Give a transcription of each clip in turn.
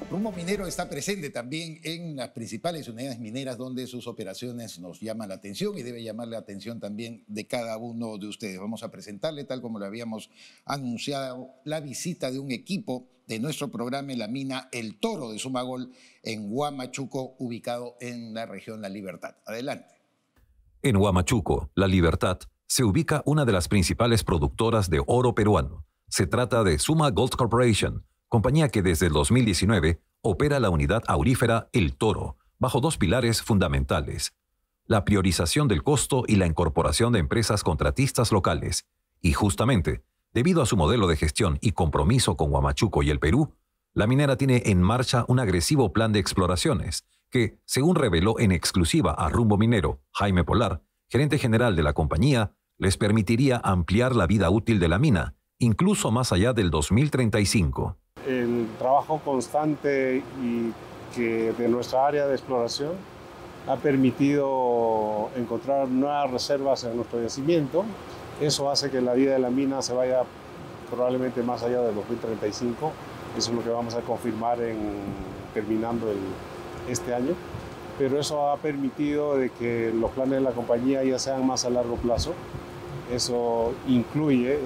Rumbo Minero está presente también en las principales unidades mineras donde sus operaciones nos llaman la atención y debe llamar la atención también de cada uno de ustedes. Vamos a presentarle, tal como lo habíamos anunciado, la visita de un equipo de nuestro programa en la mina El Toro de Sumagol en Huamachuco, ubicado en la región La Libertad. Adelante. En Huamachuco, La Libertad, se ubica una de las principales productoras de oro peruano. Se trata de Suma Gold Corporation, compañía que desde el 2019 opera la unidad aurífera El Toro, bajo dos pilares fundamentales: la priorización del costo y la incorporación de empresas contratistas locales. Y justamente, debido a su modelo de gestión y compromiso con Huamachuco y el Perú, la minera tiene en marcha un agresivo plan de exploraciones que, según reveló en exclusiva a Rumbo Minero Jaime Polar, gerente general de la compañía, les permitiría ampliar la vida útil de la mina, incluso más allá del 2035. El trabajo constante y que de nuestra área de exploración ha permitido encontrar nuevas reservas en nuestro yacimiento. Eso hace que la vida de la mina se vaya probablemente más allá del 2035. Eso es lo que vamos a confirmar terminando este año. Pero eso ha permitido de que los planes de la compañía ya sean más a largo plazo. Eso incluye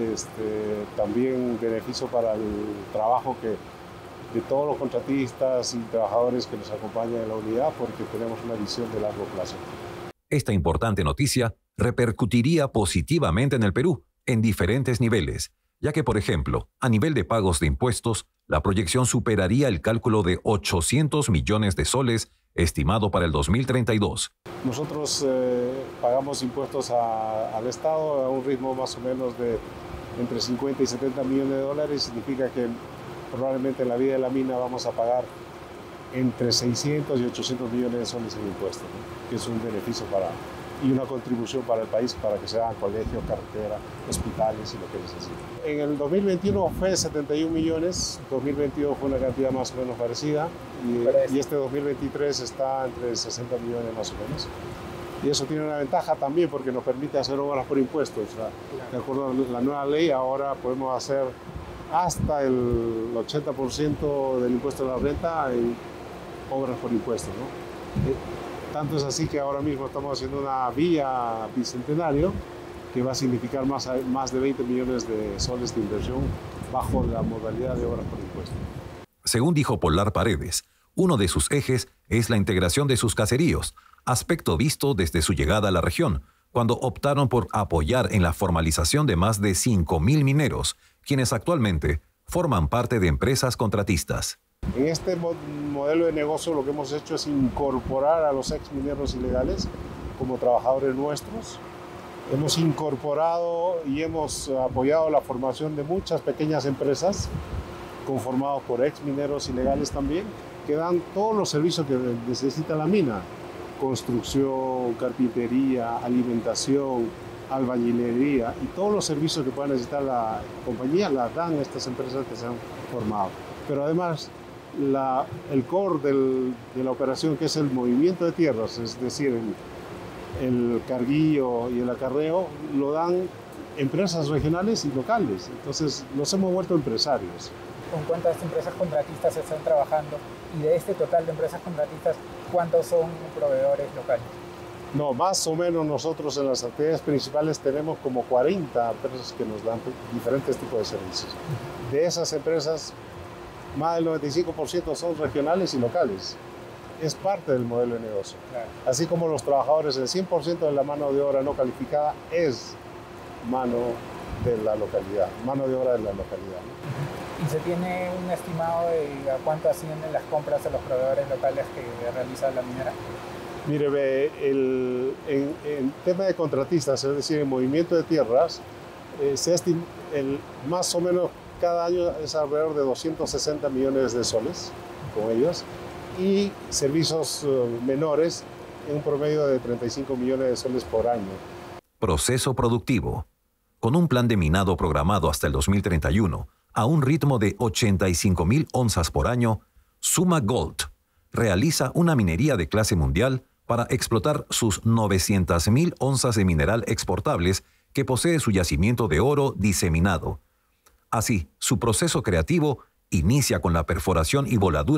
también beneficio para el trabajo de todos los contratistas y trabajadores que nos acompañan en la unidad, porque tenemos una visión de largo plazo. Esta importante noticia repercutiría positivamente en el Perú, en diferentes niveles, ya que, por ejemplo, a nivel de pagos de impuestos, la proyección superaría el cálculo de 800 millones de soles estimado para el 2032. Nosotros pagamos impuestos al Estado a un ritmo más o menos de entre 50 y 70 millones de dólares. Significa que probablemente en la vida de la mina vamos a pagar entre 600 y 800 millones de soles en impuestos, ¿no? Que es un beneficio y una contribución para el país para que se hagan colegios, carreteras, hospitales y lo que necesite. En el 2021 fue 71 millones, 2022 fue una cantidad más o menos parecida y este 2023 está entre 60 millones más o menos. Y eso tiene una ventaja también porque nos permite hacer obras por impuestos. O sea, de acuerdo a la nueva ley, ahora podemos hacer hasta el 80% del impuesto de la renta en obras por impuestos, ¿no? Tanto es así que ahora mismo estamos haciendo una vía bicentenario que va a significar más de 20 millones de soles de inversión bajo la modalidad de obras por impuesto. Según dijo Polar Paredes, uno de sus ejes es la integración de sus caseríos, aspecto visto desde su llegada a la región, cuando optaron por apoyar en la formalización de más de 5.000 mineros, quienes actualmente forman parte de empresas contratistas. En este modelo de negocio lo que hemos hecho es incorporar a los ex mineros ilegales como trabajadores nuestros. Hemos incorporado y hemos apoyado la formación de muchas pequeñas empresas conformadas por ex mineros ilegales también, que dan todos los servicios que necesita la mina: construcción, carpintería, alimentación, albañilería y todos los servicios que pueda necesitar la compañía las dan estas empresas que se han formado. Pero además el core de la operación, que es el movimiento de tierras, es decir, el carguillo y el acarreo, lo dan empresas regionales y locales. Entonces nos hemos vuelto empresarios. ¿Con cuántas empresas contratistas están trabajando? Y de este total de empresas contratistas, ¿cuántos son proveedores locales? No, más o menos nosotros en las actividades principales tenemos como 40 empresas que nos dan diferentes tipos de servicios. De esas empresas, más del 95% son regionales y locales. Es parte del modelo de negocio. Claro. Así como los trabajadores, el 100% de la mano de obra no calificada es mano de la localidad, mano de obra de la localidad. ¿Y se tiene un estimado de a cuánto ascienden las compras a los proveedores locales que realiza la minera? Mire, en tema de contratistas, es decir, en movimiento de tierras, se estima más o menos cada año es alrededor de 260 millones de soles con ellos, y servicios menores en un promedio de 35 millones de soles por año. Proceso productivo. Con un plan de minado programado hasta el 2031, a un ritmo de 85.000 onzas por año, Suma Gold realiza una minería de clase mundial para explotar sus 900.000 onzas de mineral exportables que posee su yacimiento de oro diseminado. Así, su proceso creativo inicia con la perforación y voladura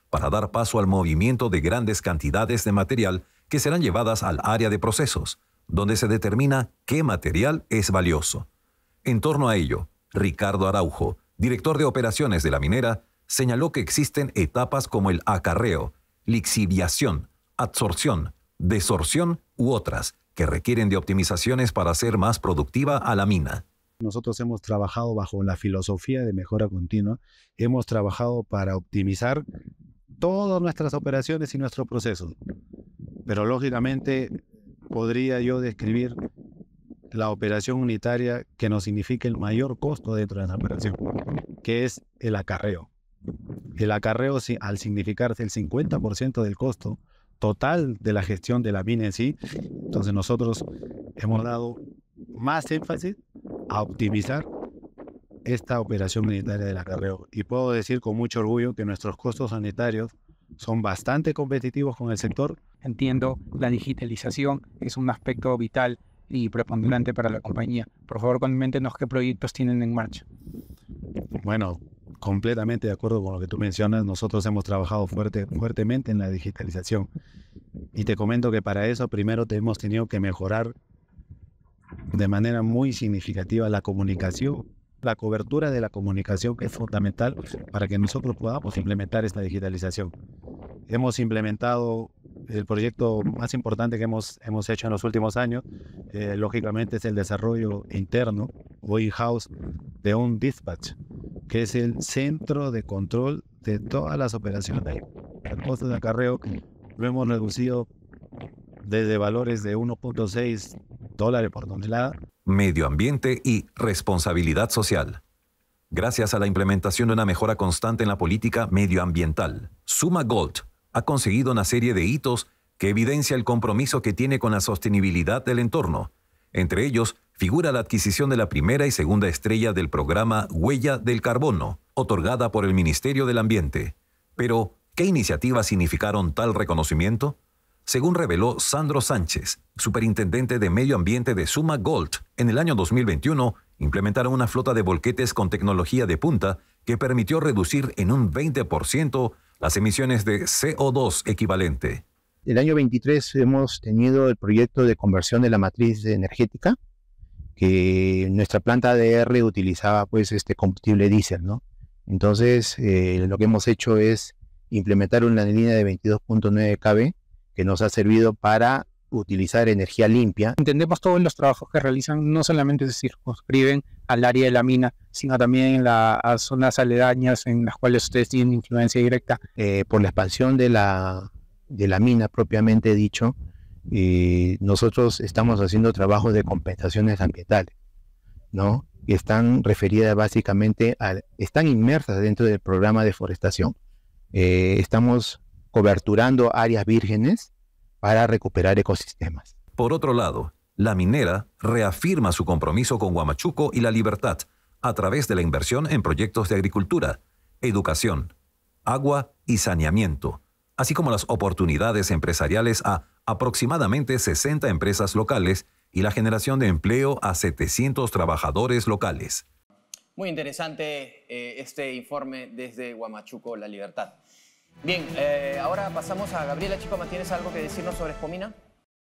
para dar paso al movimiento de grandes cantidades de material que serán llevadas al área de procesos, donde se determina qué material es valioso. En torno a ello, Ricardo Araujo, director de operaciones de la minera, señaló que existen etapas como el acarreo, lixiviación, adsorción, desorción u otras que requieren de optimizaciones para hacer más productiva a la mina. Nosotros hemos trabajado bajo la filosofía de mejora continua. Hemos trabajado para optimizar todas nuestras operaciones y nuestros procesos. Pero lógicamente podría yo describir la operación unitaria que nos significa el mayor costo dentro de la operación, que es el acarreo. El acarreo, al significarse el 50% del costo total de la gestión de la mina en sí, entonces nosotros hemos dado más énfasis a optimizar esta operación unitaria del acarreo. Y puedo decir con mucho orgullo que nuestros costos sanitarios son bastante competitivos con el sector. Entiendo, la digitalización es un aspecto vital y preponderante para la compañía. Por favor, coméntenos qué proyectos tienen en marcha. Bueno, completamente de acuerdo con lo que tú mencionas. Nosotros hemos trabajado fuertemente en la digitalización. Y te comento que para eso primero hemos tenido que mejorar de manera muy significativa la comunicación, la cobertura de la comunicación, que es fundamental para que nosotros podamos implementar esta digitalización. Hemos implementado el proyecto más importante que hemos hecho en los últimos años, lógicamente es el desarrollo interno o in-house de un dispatch, que es el centro de control de todas las operaciones. El costo de acarreo lo hemos reducido desde valores de $1.6 por tonelada. Medio ambiente y responsabilidad social. Gracias a la implementación de una mejora constante en la política medioambiental, Suma Gold ha conseguido una serie de hitos que evidencia el compromiso que tiene con la sostenibilidad del entorno. Entre ellos, figura la adquisición de la primera y segunda estrella del programa Huella del Carbono, otorgada por el Ministerio del Ambiente. Pero, ¿qué iniciativas significaron tal reconocimiento? Según reveló Sandro Sánchez, superintendente de Medio Ambiente de Suma Gold, en el año 2021 implementaron una flota de volquetes con tecnología de punta que permitió reducir en un 20% las emisiones de CO2 equivalente. El año 23 hemos tenido el proyecto de conversión de la matriz energética, que nuestra planta ADR utilizaba pues combustible diésel, ¿no? Entonces lo que hemos hecho es implementar una línea de 22.9 kV que nos ha servido para utilizar energía limpia. Entendemos todos los trabajos que realizan, no solamente se circunscriben al área de la mina, sino también en las zonas aledañas en las cuales ustedes tienen influencia directa. Por la expansión de la mina propiamente dicho, nosotros estamos haciendo trabajos de compensaciones ambientales, ¿no? Que están referidas básicamente están inmersas dentro del programa de forestación. Estamos coberturando áreas vírgenes para recuperar ecosistemas. Por otro lado, la minera reafirma su compromiso con Huamachuco y La Libertad a través de la inversión en proyectos de agricultura, educación, agua y saneamiento, así como las oportunidades empresariales a aproximadamente 60 empresas locales y la generación de empleo a 700 trabajadores locales. Muy interesante este informe desde Huamachuco, La Libertad. Bien, ahora pasamos a Gabriela Chipama. ¿Tienes algo que decirnos sobre Expomina?